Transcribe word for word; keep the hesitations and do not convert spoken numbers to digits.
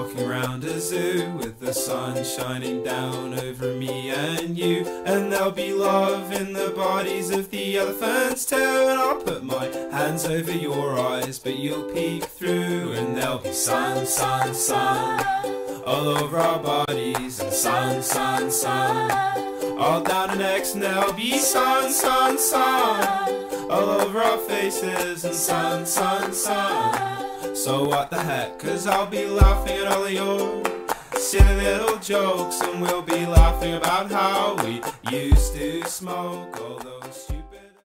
walking around a zoo with the sun shining down over me and you. And there'll be love in the bodies of the elephants too. And I'll put my hands over your eyes, but you'll peek through. And there'll be sun, sun, sun all over our bodies. And sun, sun, sun all down our necks. And there'll be sun, sun, sun all over our faces. And sun, sun, sun. So what the heck, 'cause I'll be laughing at all of your silly little jokes. And we'll be laughing about how we used to smoke all those stupid